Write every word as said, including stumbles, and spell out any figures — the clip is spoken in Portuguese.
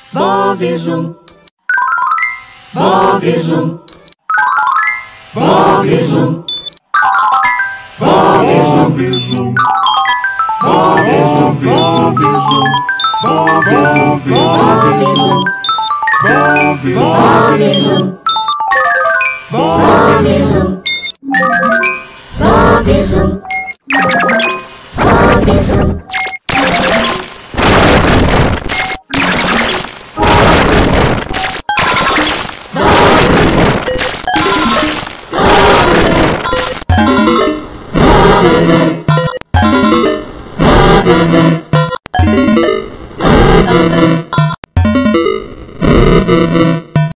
Bobizum, Bobizum, Bobizum, Bobizum, Bobizum, Bobizum, Bobizum, Bobizum, Bobizum, Bobizum, Bobizum, Bobizum.